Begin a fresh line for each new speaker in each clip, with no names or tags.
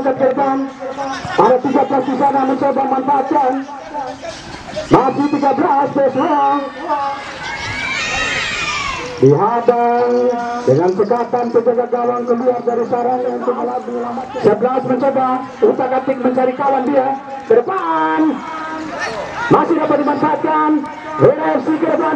angkat ke depan. Ada 13 di sana mencoba memanfaatkan. Masih 13 Peswa. Dihadang dengan sekatan penjaga gawang keluar dari sarangnya untuk menyelamatkan. 11 mencoba utak-atik mencari kawan dia ke depan. Masih dapat dimanfaatkan. WFC ke depan.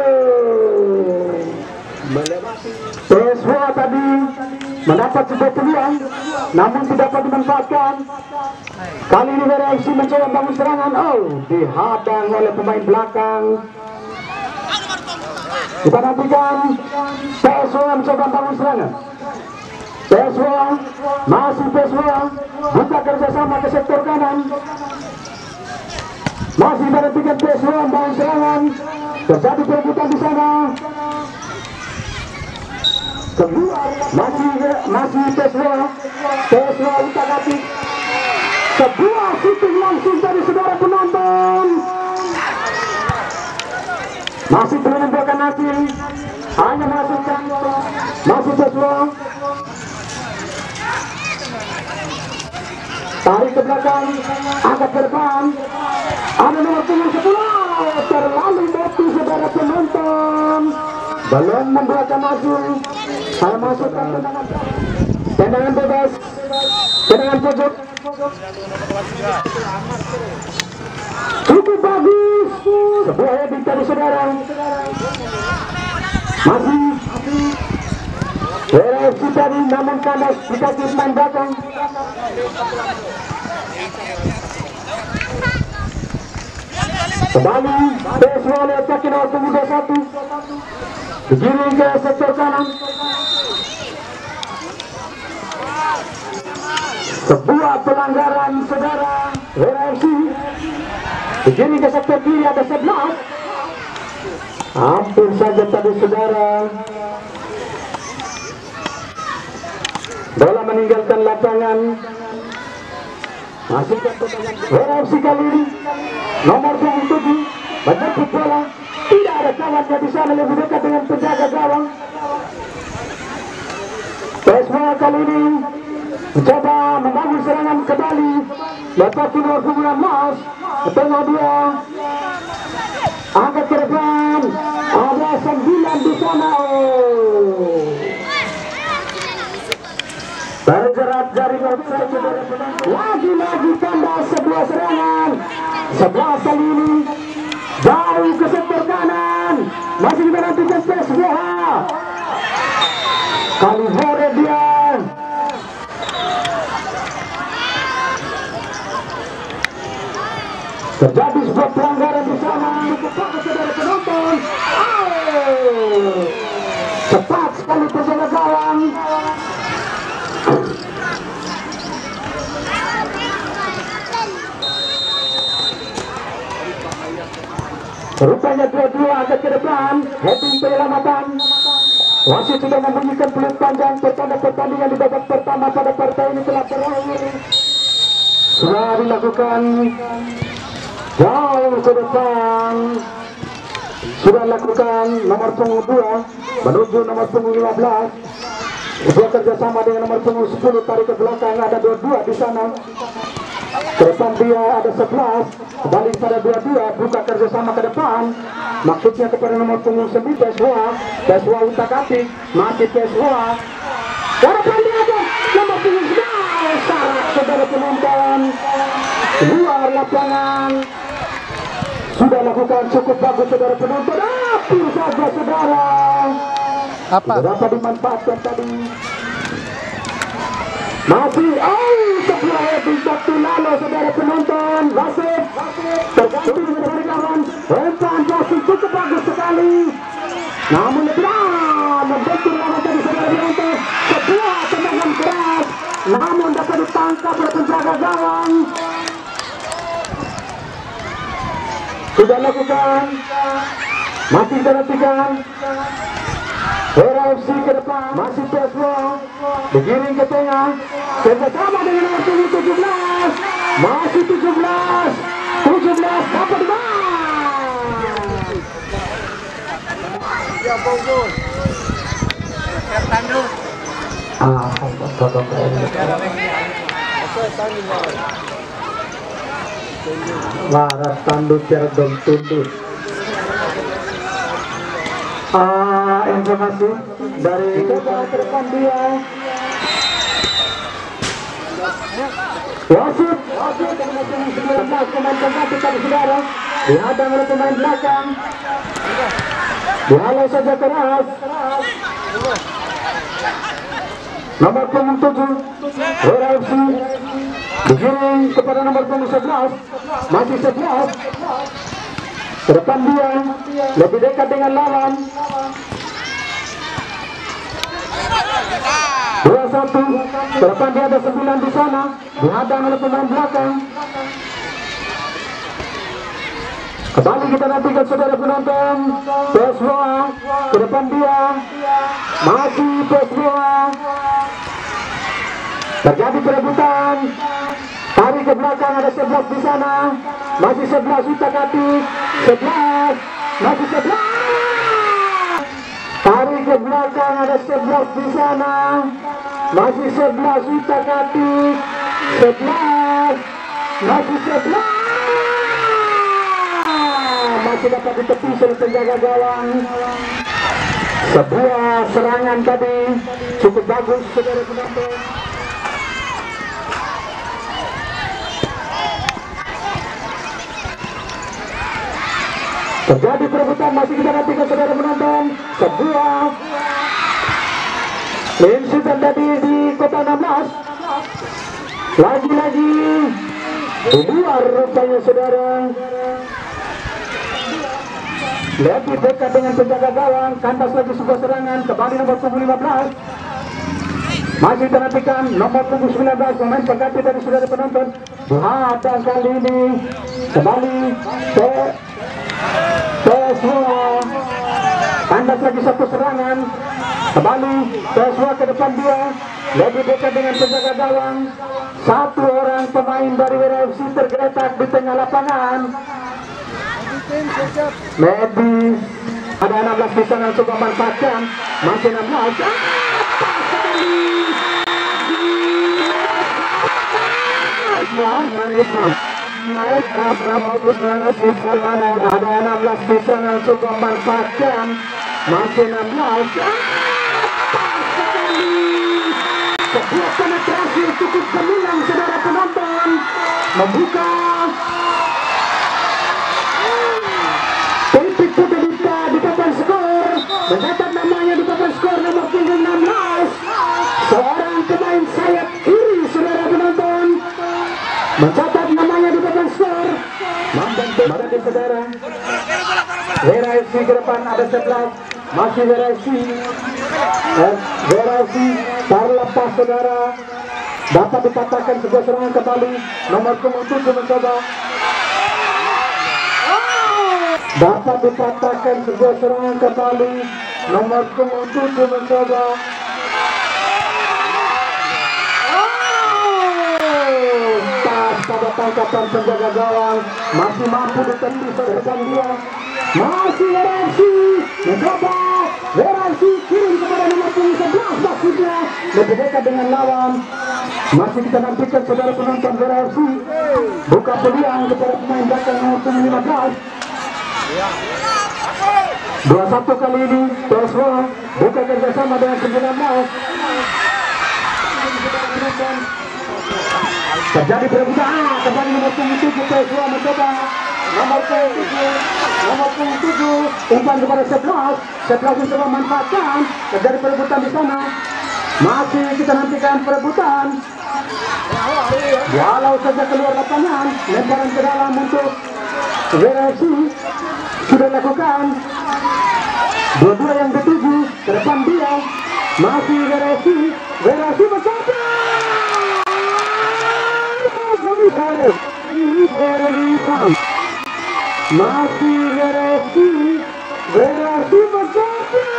Peswa tadi mendapat sebuah peluang namun tidak dapat dimanfaatkan. Kali ini WFC mencoba bangun serangan. Dihadang oleh pemain belakang. Kita nantikan Peswa mencoba bangun serangan. Peswa, masih Peswa buka kerjasama ke sektor kanan. Masih menantikan Peswa bangun serangan. Terjadi perebutan di sana. Keluar masih Peswa utak-atik. Sebuah shooting langsung dari saudara penonton. Masih belum membuahkan hasil. Hanya masukkan. Masih Peswa. Tarik ke belakang. Angkat ke depan. Ada nomor punggung 10. Terlalu batu saudara penonton. Belum membuahkan hasil. Hanya masukkan tendangan bebas. Tendangan pojok. Cukup bagus. Sebuah heading dari saudara. Masih WFC tadi namun kandas di kaki pemain belakang. Kembali Peswa oleh kaki nomor punggung 21. Digiring ke sektor kanan. Sebuah pelanggaran saudara WFC. Digiring ke sektor kiri ada 11. Hampir saja tadi saudara bola meninggalkan lapangan. Masih WFC kali ini nomor 27 menjemput bola. Tidak ada kawannya di sana lebih dekat dengan penjaga gawang. Peswa kali ini mencoba membangun serangan kembali. Lepas nomor 16 tengah dia. Angkat ke depan. Ada 9 di sana. Terjerat jaring offside. Lagi-lagi tanda sebuah serangan. 11 kali ini jauh ke sektor kanan. Masih menantikan Peswa. Kali hore dia. Terjadi sebuah pelanggaran di sana. Kepada saudara penonton. Cepat sekali penjaga gawang. Rupanya dua-dua agak ke depan. Heading penyelamatan. Wasit sudah membunyikan peluit panjang. Pertanda pertandingan di babak pertama pada partai ini telah berakhir. Sudah dilakukan jauh ke depan. Sudah dilakukan nomor punggung 2 menuju nomor punggung 15. Sebuah kerjasama dengan nomor punggung 10. Tarik ke belakang. Ada dua-dua di sana. Ke depan dia ada 11. Kembali pada 22. Buka kerjasama ke depan. Maksudnya kepada nomor punggung 9 Peswa utak-atik. Masih Peswa. Ke depan dia ada nomor punggung 11. Syarat saudara penonton. Keluar lapangan. Sudah lakukan cukup bagus saudara penonton. Hampir saja saudara. Apa? Dapat dimanfaatkan tadi. Masih sebuah heading waktu lalu saudara penonton. Wasit tergantung dari kawan. Umpan Wasit cukup bagus sekali. Namun tidak membentur lawan dari saudara penonton. Sebuah tendangan keras. Namun dapat ditangkap oleh penjaga gawang. Sudah lakukan. Masih diperhatikan. WFC ke depan. Masih Peswa. Digiring ke tengah. Kerjasama dengan nomor 17. Masih 17. 17 dapat dimain. Ya bagus. Tanduk. Laras tanduk Cirebon tunduk. Informasi dari depan dia. Wasit pemain pengganti tadi saudara dihadang oleh pemain belakang. Dihalau saja keras. Nomor punggung 7 WRFC digiring kepada nomor punggung 11, masih 11 ke depan dia, lebih dekat dengan lawan. 2-1 ke depan dia, ada 9 di sana, dihadang oleh pemain belakang. Kembali kita nantikan saudara penonton. PSBA ke depan dia, masih PSBA. Terjadi perebutan, tarik ke belakang, ada 11 di sana, masih 11 utak-atik, 11, masih 11. Tarik ke belakang, ada 11 di sana, masih 11 utak-atik, 11, masih 11. Masih dapat ditepis oleh penjaga gawang. Sebuah serangan tadi cukup bagus saudara penonton. Terjadi perebutan, masih kita nantikan saudara penonton. Sebuah insiden tadi di kota 16. Lagi-lagi di luar rupanya saudara. Lebih dekat dengan penjaga gawang, kandas lagi sebuah serangan, kembali nomor punggung 15. Masih kita nantikan nomor punggung 19, pemain pengganti dari saudara penonton. Dihadang kali ini, kembali Teswa. Kandas lagi satu serangan, kembali Teswa ke depan dia, lebih dekat dengan penjaga gawang. Satu orang pemain dari WRFC tergeletak di tengah lapangan. Medis ada 16 di sana, coba manfaatkan, masih 16. Ada 16 di sana, coba manfaatkan, masih 16. Sebuah penetrasi cukup gemilang saudara penonton, membuka titik Putelita di papan skor, mendapat namanya di papan skor nomor punggung 16. Seorang pemain sayap kiri saudara penonton, mencatat namanya di papan skor. Membantu di saudara. WRFC ke depan ada 11, masih WRFC. WRFC terlepas saudara, dapat dipatahkan sebuah serangan kembali. Nomor punggung 7 mencoba. Dapat dipatahkan sebuah serangan kembali. Nomor punggung 7 mencoba. Pas pada tangkapan penjaga gawang, masih mampu ditembus depan dia. Masih WRFC mencoba. WRFC kirim kepada nomor punggung 11 maksudnya, lebih dekat dengan lawan. Masih kita nantikan saudara penonton. WRFC buka peluang kepada pemain belakang nomor punggung 15. 21 kali ini Teswa buka kerjasama dengan 19. Terjadi perebutan, kembali nomor punggung 7 Teswa mencoba. Nomor punggung 7 umpan kepada 11. 11 mencoba memanfaatkan, terjadi perebutan di sana. Masih kita nantikan perebutan. Walau saja keluar lapangan, lemparan ke dalam untuk WRFC sudah lakukan. Dua-dua yang ketujuh ke depan dia, masih WRFC mencoba. Masih WRFC mencoba.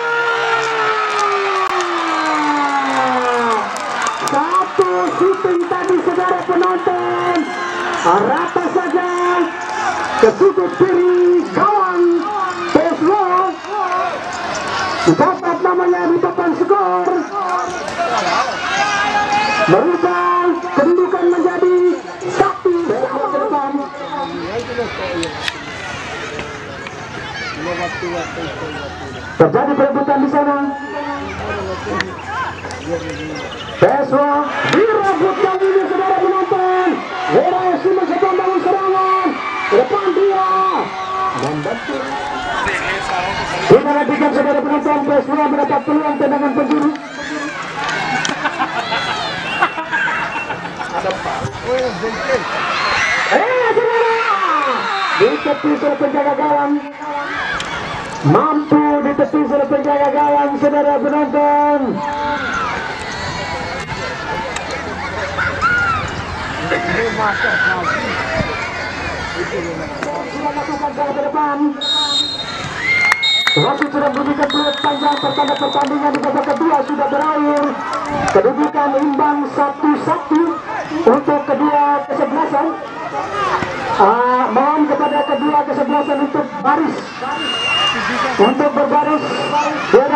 Satu shooting tadi saudara penonton, rata saja ke sudut kiri gawang Teswa. Dapat namanya di papan skor, merubah kedudukan menjadi Terjadi perebutan di sana. Peswa direbutkan ini saudara penonton. Lerai Simon sedang bangun serangan. Ke depan dia membantu. Kita nantikan saudara penonton, Peswa mendapat peluang tendangan penjuru. Ditepis oleh penjaga gawang, mampu ditepis oleh penjaga gawang saudara penonton. Sudah lakukan ke depan. Wasit sudah memberikan peluit panjang, pertanda pertandingan di babak kedua sudah berakhir. Kedudukan imbang 1-1 untuk kedua kesebelasan. Mohon kepada kedua kesebelasan untuk berbaris